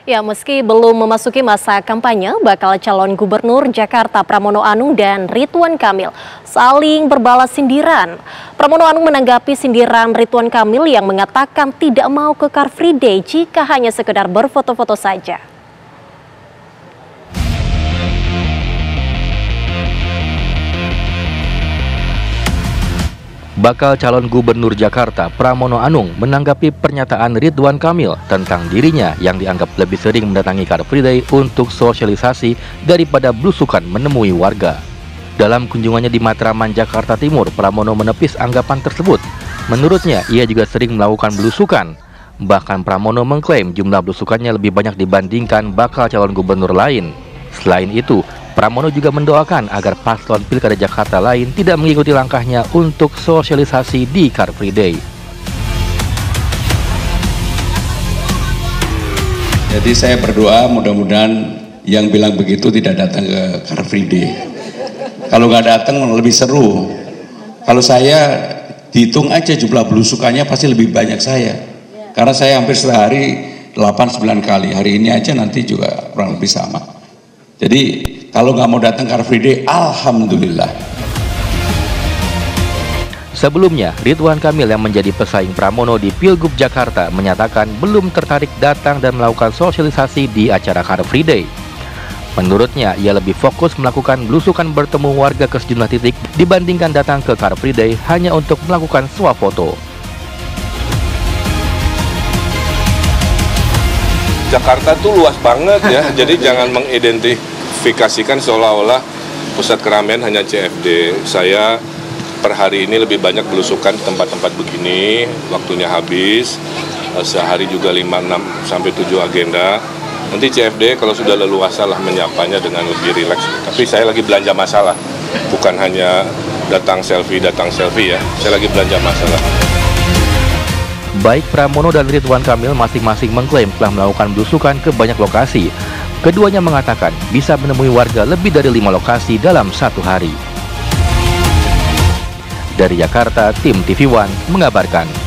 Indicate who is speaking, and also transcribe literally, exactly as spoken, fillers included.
Speaker 1: Ya, meski belum memasuki masa kampanye, bakal calon gubernur Jakarta Pramono Anung dan Ridwan Kamil saling berbalas sindiran. Pramono Anung menanggapi sindiran Ridwan Kamil yang mengatakan tidak mau ke Car Free Day jika hanya sekedar berfoto-foto saja.
Speaker 2: Bakal calon gubernur Jakarta Pramono Anung menanggapi pernyataan Ridwan Kamil tentang dirinya yang dianggap lebih sering mendatangi Car Free Day untuk sosialisasi daripada belusukan menemui warga. Dalam kunjungannya di Matraman, Jakarta Timur, Pramono menepis anggapan tersebut. Menurutnya, ia juga sering melakukan belusukan. Bahkan Pramono mengklaim jumlah belusukannya lebih banyak dibandingkan bakal calon gubernur lain. Selain itu, Pramono juga mendoakan agar paslon Pilkada Jakarta lain tidak mengikuti langkahnya untuk sosialisasi di Car Free Day.
Speaker 3: Jadi saya berdoa mudah-mudahan yang bilang begitu tidak datang ke Car Free Day. Kalau nggak datang lebih seru. Kalau saya dihitung aja jumlah belusukannya pasti lebih banyak saya. Karena saya hampir sehari delapan sembilan kali. Hari ini aja nanti juga kurang lebih sama. Jadi kalau nggak mau datang Car Free Day, alhamdulillah.
Speaker 2: Sebelumnya, Ridwan Kamil yang menjadi pesaing Pramono di Pilgub Jakarta menyatakan belum tertarik datang dan melakukan sosialisasi di acara Car Free Day. Menurutnya, ia lebih fokus melakukan belusukan bertemu warga ke sejumlah titik dibandingkan datang ke Car Free Day hanya untuk melakukan swafoto.
Speaker 4: Jakarta tuh luas banget ya, jadi jangan mengidentifikasikan seolah-olah pusat keramaian hanya C F D. Saya per hari ini lebih banyak belusukan tempat-tempat begini, waktunya habis, sehari juga lima, enam, sampai tujuh agenda. Nanti C F D kalau sudah leluasa lah menyapanya dengan lebih rileks. Tapi saya lagi belanja masalah, bukan hanya datang selfie, datang selfie ya, saya lagi belanja masalah.
Speaker 2: Baik Pramono dan Ridwan Kamil masing-masing mengklaim telah melakukan belusukan ke banyak lokasi. Keduanya mengatakan bisa menemui warga lebih dari lima lokasi dalam satu hari. Dari Jakarta, tim T V One mengabarkan.